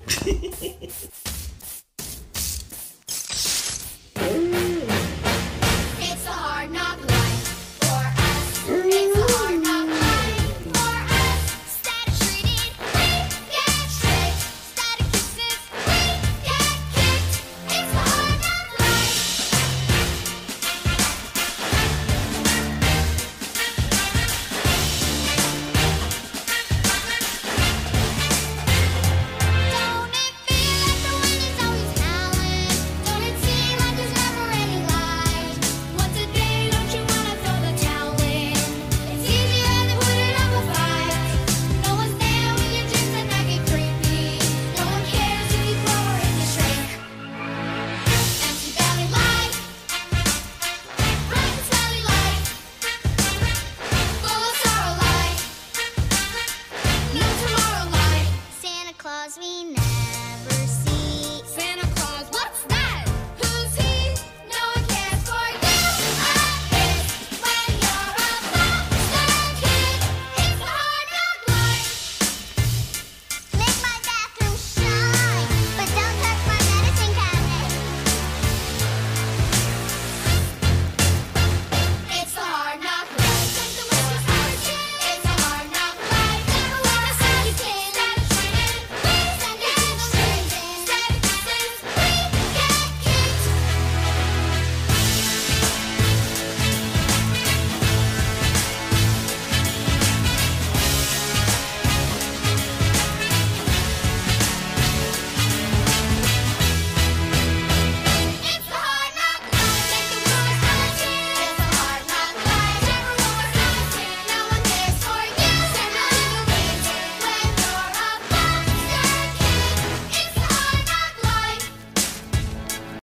It's a hard knock life for us. It's a hard knock life for us. Static treated, we get tricked. Static kisses, we get kicked. It's a hard knock life. Don't it feel like the wind is always howling? Don't it seem like there's never any light? Once a day, don't you wanna throw the towel in? It's easier than putting up a fight. No one's there when your dreams at night get creepy. No one cares if you grow or if you shrink. Empty belly life, bright and smelly life, full of sorrow life, no tomorrow light. Santa Claus, we know.